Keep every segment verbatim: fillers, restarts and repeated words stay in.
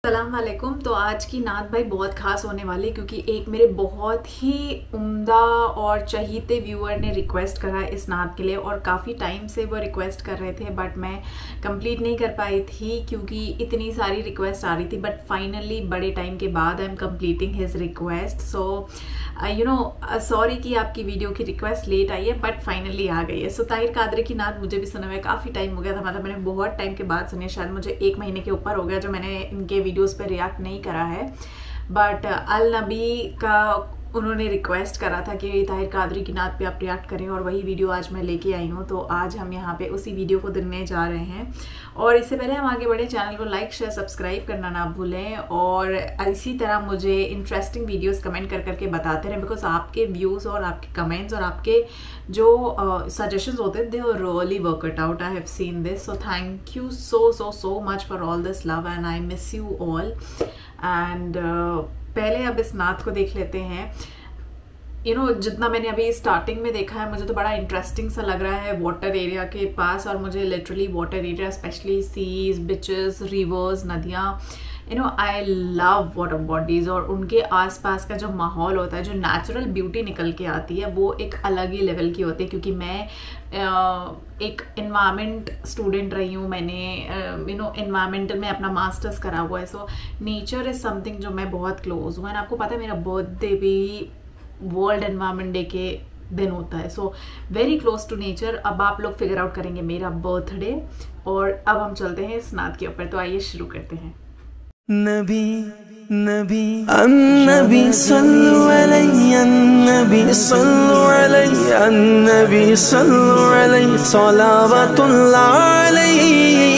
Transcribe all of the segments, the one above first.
अस्सलाम वालेकुम। तो आज की नात भाई बहुत ख़ास होने वाली, क्योंकि एक मेरे बहुत ही उम्दा और चहीते व्यूअर ने रिक्वेस्ट करा इस नात के लिए, और काफ़ी टाइम से वो रिक्वेस्ट कर रहे थे बट मैं कंप्लीट नहीं कर पाई थी क्योंकि इतनी सारी रिक्वेस्ट आ रही थी। बट फाइनली बड़े टाइम के बाद I am completing his request. So you know sorry कि आपकी वीडियो की रिक्वेस्ट लेट आई है बट फाइनली आ गई है। सो ताहिर कादरी की नात मुझे भी सुना हुआ है, काफ़ी टाइम हो गया था, मतलब मैंने बहुत टाइम के बाद सुनी है, शायद मुझे एक महीने के ऊपर हो गया जो मैंने इनके वीडियोस पे रिएक्ट नहीं करा है। बट अल नबी का उन्होंने रिक्वेस्ट करा था कि ताहिर कादरी की नात पे आप रिएक्ट करें, और वही वीडियो आज मैं लेके आई हूँ। तो आज हम यहाँ पे उसी वीडियो को देखने जा रहे हैं। और इससे पहले हम आगे बढ़े, चैनल को लाइक शेयर सब्सक्राइब करना ना भूलें, और इसी तरह मुझे इंटरेस्टिंग वीडियोस कमेंट कर करके बताते रहें, बिकॉज आपके व्यूज़ और आपके कमेंट्स और आपके जो सजेशंस होते हैं they really work it out. I have seen this, so thank you so so so much for all this love and I miss you all. And पहले अब इस नात को देख लेते हैं। यू you नो know, जितना मैंने अभी स्टार्टिंग में देखा है मुझे तो बड़ा इंटरेस्टिंग सा लग रहा है वाटर एरिया के पास, और मुझे literally water area specially seas, beaches, rivers, नदियाँ, you know I love water bodies, और उनके आसपास का जो माहौल होता है, जो नेचुरल ब्यूटी निकल के आती है वो एक अलग ही लेवल की होती है। क्योंकि मैं एक इन्वायरमेंट स्टूडेंट रही हूँ, मैंने यू नो इन्वायरमेंटल में अपना मास्टर्स करा हुआ है। सो नेचर इज़ समथिंग जो मैं बहुत क्लोज हूँ, एंड आपको पता है मेरा बर्थडे भी वर्ल्ड एनवायरनमेंट डे के दिन होता है। So very close to nature. अब आप लोग फिगर आउट करेंगे मेरा बर्थडे, और अब हम चलते हैं इस नात के ऊपर। तो आइए शुरू करते हैं। नबी नबी अन्नबी सल्लु अलैहि अन्नबी सल्लु अलैहि अन्नबी सल्लु अलैहि सलावतुल्लाह अलैहि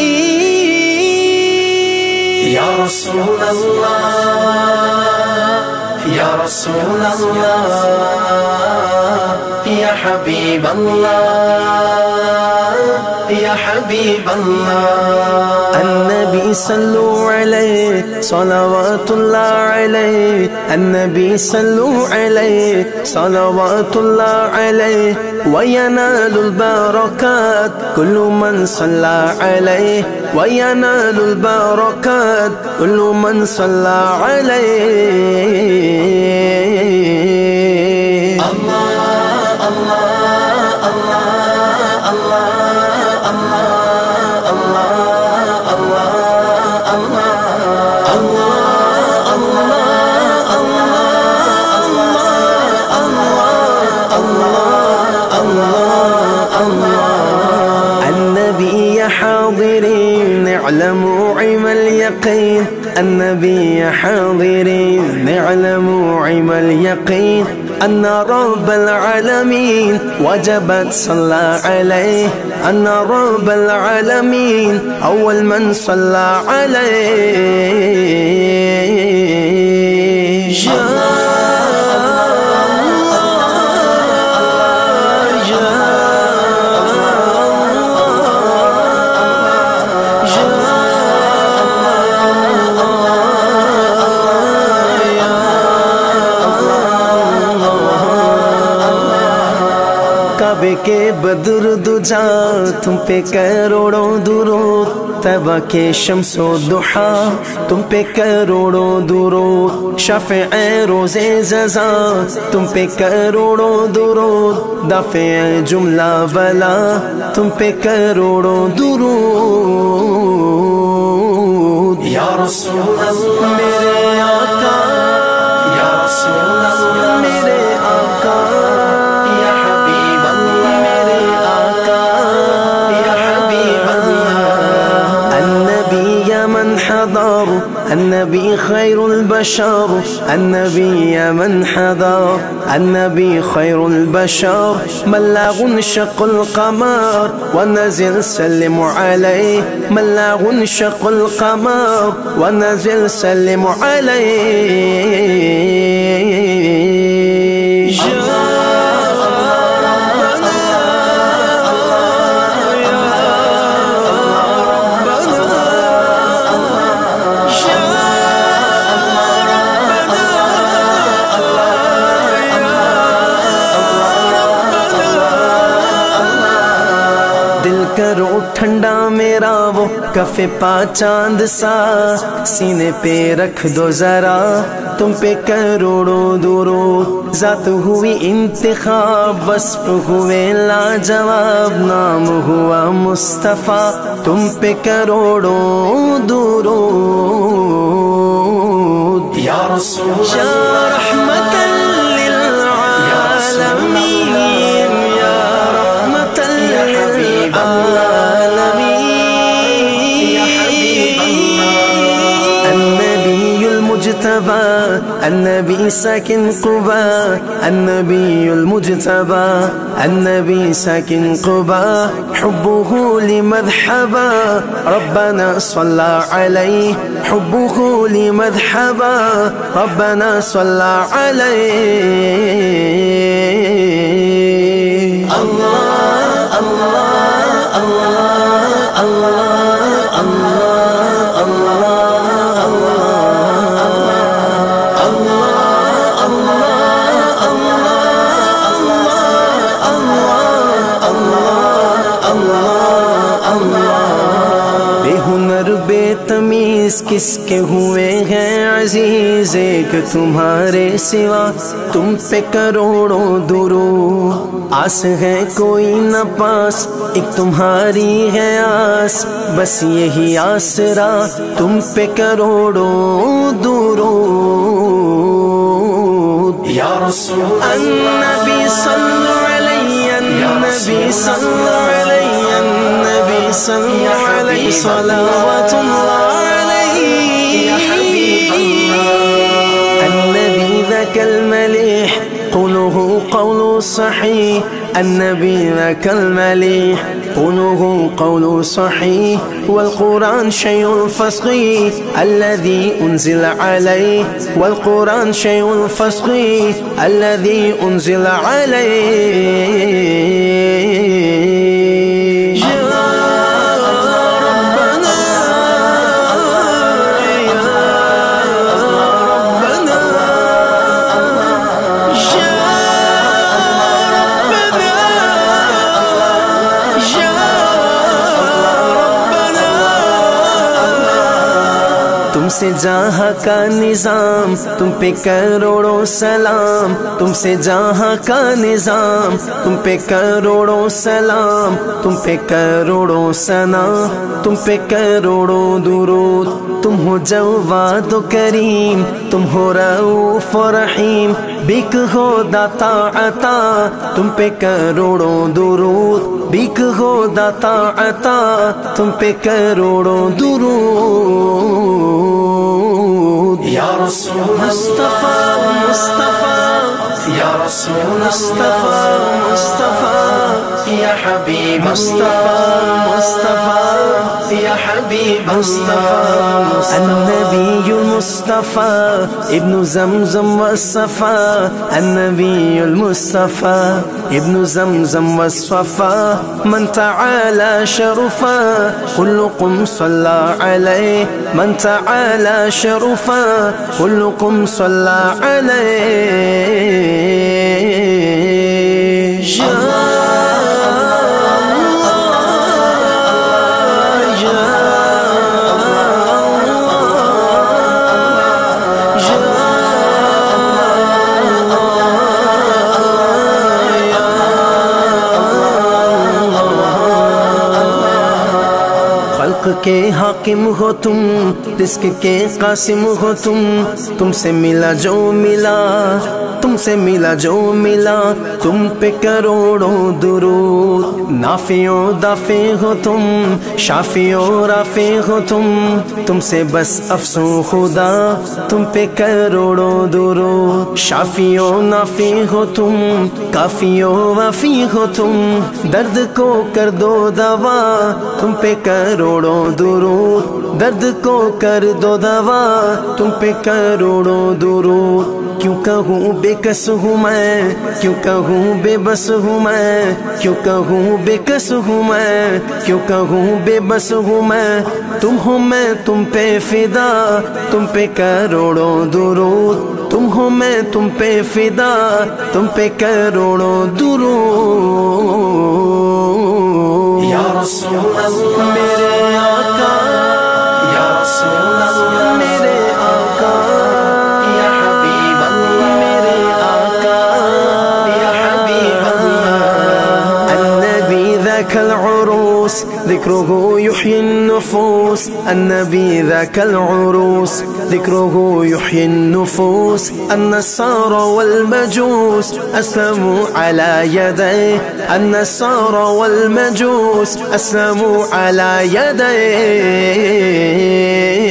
या रसूल अल्लाह या रसूल अल्लाह या हबीब अल्लाह या हबीब अल्लाह अन्नबी सल्लु अलैहि सलावतुल्लाह अलैहि अन्नबी सल्लु अलैहि सलावतुल्लाह अलैहि व यनालुल बरकात कुल्लु मन सल्ला अलैहि व यनालुल बरकात कुल्लु मन सल्ला अलैहि। اعلموا عم اليقين النبي حاضرين اعلموا عم اليقين أن رب العالمين وجبت صلى عليه أن رب العالمين أول من صلى عليه के बदर दुजा तुम पे करोड़ों दुरूद तबा के शम्सो दुहा तुम पे करोड़ों दुरूद शफ़े रोज़े ज़ज़ा तुम पे करोड़ों दुरूद दफ़े जुमला बला तुम पे करोड़ों दुरूद या रसूल अल्लाह मेरे आका या रसूल अल्लाह मेरे आका النبي خير البشر النبي من حضر النبي خير البشر من لا غنشق القمر ونزل سلم عليه من لا غنشق القمر ونزل سلم عليه ठंडा मेरा वो کف پا چاند سا سینے پہ رکھ دو ذرا تم پہ کروڑوں درود ذات ہوئی انتخاب وصف ہوئے لاجواب نام ہوا مصطفیٰ تم پہ کروڑوں درود یا رسول اللہ رحمت للعالمین یا رحمت للعالمین یا حبیب اللہ النبی المجتبى النبي ساكن قباء النبي المجتبى النبي ساكن قباء حبه لمذهبا ربنا صلى عليه حبه لمذهبا ربنا صلى عليه الله الله الله الله الله بے تمیز کس کے ہوئے ہیں عزیز ایک تمہارے سوا تم پہ کروڑوں درود آس ہے کوئی نہ پاس ایک تمہاری ہے آس بس یہی آسرا تم پہ کروڑوں درود یا رسول النبی صلی علیہ النبی صلی علیہ النبی صلی علیہ صلوات اللہ علیہ یا حبیب اللہ النبی ذاک الملیح قوله قول صحیح النبی ذاک الملیح قوله قول صحيح والقرآن شيء فصيح الذي أنزل عليه والقرآن شيء فصيح الذي أنزل عليه يا ربنا يا ربنا يا تم سے جہاں کا نظام تم پہ کروڑوں سلام تم سے جہاں کا نظام تم پہ کروڑوں سلام تم پہ کروڑوں ثنا تم پہ کروڑوں درود تم ہو جواد و کریم تم ہو رؤوف و رحیم بک ہو داتا عطا تم پہ کروڑوں درود بک ہو داتا عطا تم پہ کروڑوں درود یا رسول مصطفیٰ مصطفیٰ یا رسول مصطفیٰ مصطفیٰ یا حبیب مصطفیٰ مصطفیٰ یا حبیب مصطفیٰ النبی المصطفیٰ ابن زمزم والصفا النبی المصطفیٰ ابن زمزم والصفا من تعالى شرفا كلكم صلى عليه من تعالى شرفا كلكم صلى عليه يا کے حاکم ہو تم رزق کے قاسم ہو تم تم سے ملا جو ملا تم سے ملا جو ملا تم پہ کروڑوں درود نافع و دافع ہو تم شافع و رافع ہو تم تم سے بس افسوں خدا تم پہ کروڑوں درود شافع و نافع ہو تم کافی و وافی ہو تم درد کو کر دو دوا تم پہ کروڑوں درود درد کو کر دو دوا تم پہ کروڑوں درود کیوں کہوں بے کس ہوں میں کیوں کہوں بے بس ہوں میں کیوں کہوں بے کس ہوں میں کیوں کہوں بے بس ہوں میں تم ہو میں تم پہ فدا تم پہ کروڑوں درود تم ہو میں تم پہ فدا تم پہ کروڑوں درود یا رسول اللہ میرے آقا ذكره يحيي النفوس النبي ذاك العروس ذكره يحيي النفوس النصارى والمجوس أسلموا على يديه النصارى والمجوس أسلموا على يديه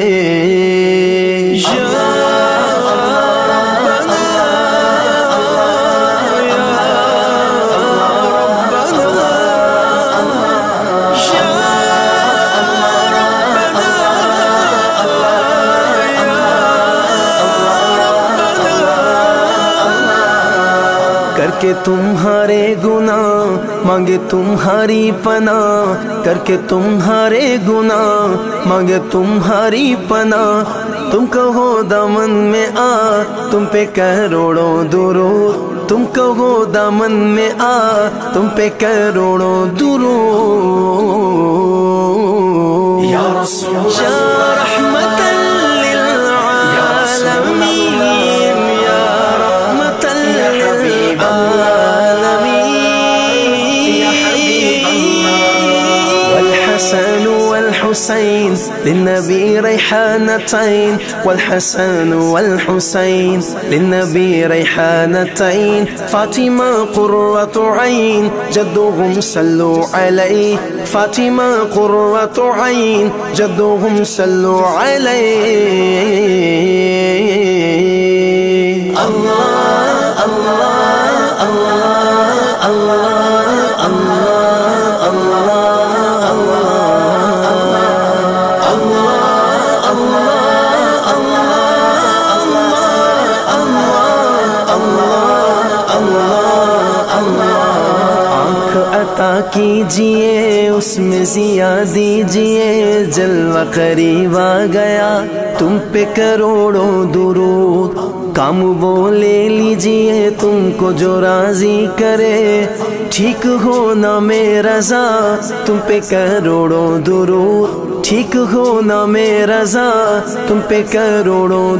کرके तुम्हारे गुनाह मांगे तुम्हारी पनाह करके तुम्हारे गुनाह मांगे तुम्हारी पनाह तुम कहो दामन में आ तुम पे करोड़ों दुरूद तुम कहो दामन में आ तुम पे करोड़ों दुरूद या रसूल अल्लाह रहमतल लिल आलमीन या रहमतल लिल والحسن والحسين للنبي ريحانتين والحسن والحسين للنبي ريحانتين فاطمة قرة عين جدهم صلوا عليه فاطمة قرة عين جدهم صلوا عليه الله الله الله الله कीजिए उसमें जिया दीजिए जलवा करीब आ गया तुम पे करोड़ों दुरूद काम वो ले लीजिए तुमको जो राजी करे ठीक हो ना मेरा रज़ा तुम पे करोड़ों दुरूद ठीक हो ना मेरा रज़ा तुम पे करोड़ों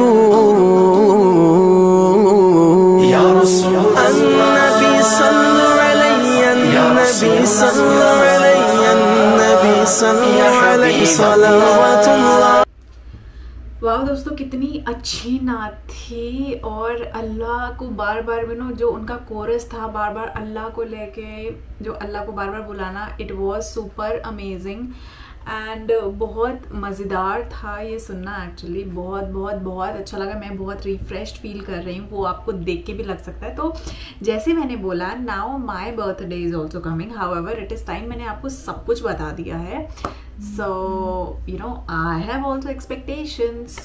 दुरूद या रसूल अन्नबी सल्लल्लाहु النبي صلى الله عليه النبي صلى الله عليه صلوات الله. वाह दोस्तों, कितनी अच्छी नात थी और अल्लाह को बार बार यू नो जो उनका कोरस था बार बार अल्लाह को लेके जो अल्लाह को बार बार बुलाना, it was super amazing and बहुत मज़ेदार था ये सुनना. एक्चुअली बहुत बहुत बहुत अच्छा लगा. मैं बहुत रिफ्रेश्ड फील कर रही हूँ, वो आपको देख के भी लग सकता है. तो जैसे मैंने बोला, now my birthday is also coming, however it is time. मैंने आपको सब कुछ बता दिया है. So you know I have also expectations.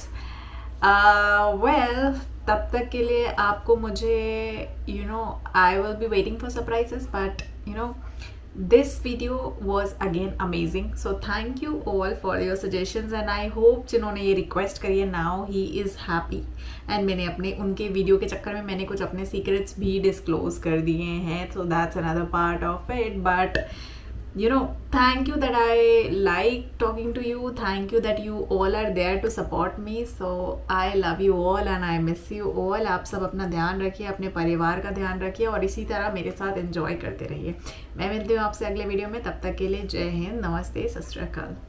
Well तब तक के लिए आपको मुझे you know I will be waiting for surprises, but you know this video was again amazing. So thank you all for your suggestions and I hope जिन्होंने ये request करी है now he is happy. and मैंने अपने उनके video के चक्कर में मैंने कुछ अपने secrets भी disclose कर दिए हैं, so that's another part of it. But you know, thank you that I like talking to you. Thank you that you all are there to support me. So I love you all and I miss you all. आप सब अपना ध्यान रखिए, अपने परिवार का ध्यान रखिए और इसी तरह मेरे साथ एंजॉय करते रहिए. मैं मिलती हूँ आपसे अगले वीडियो में. तब तक के लिए जय हिंद, नमस्ते, सत श्री अकाल.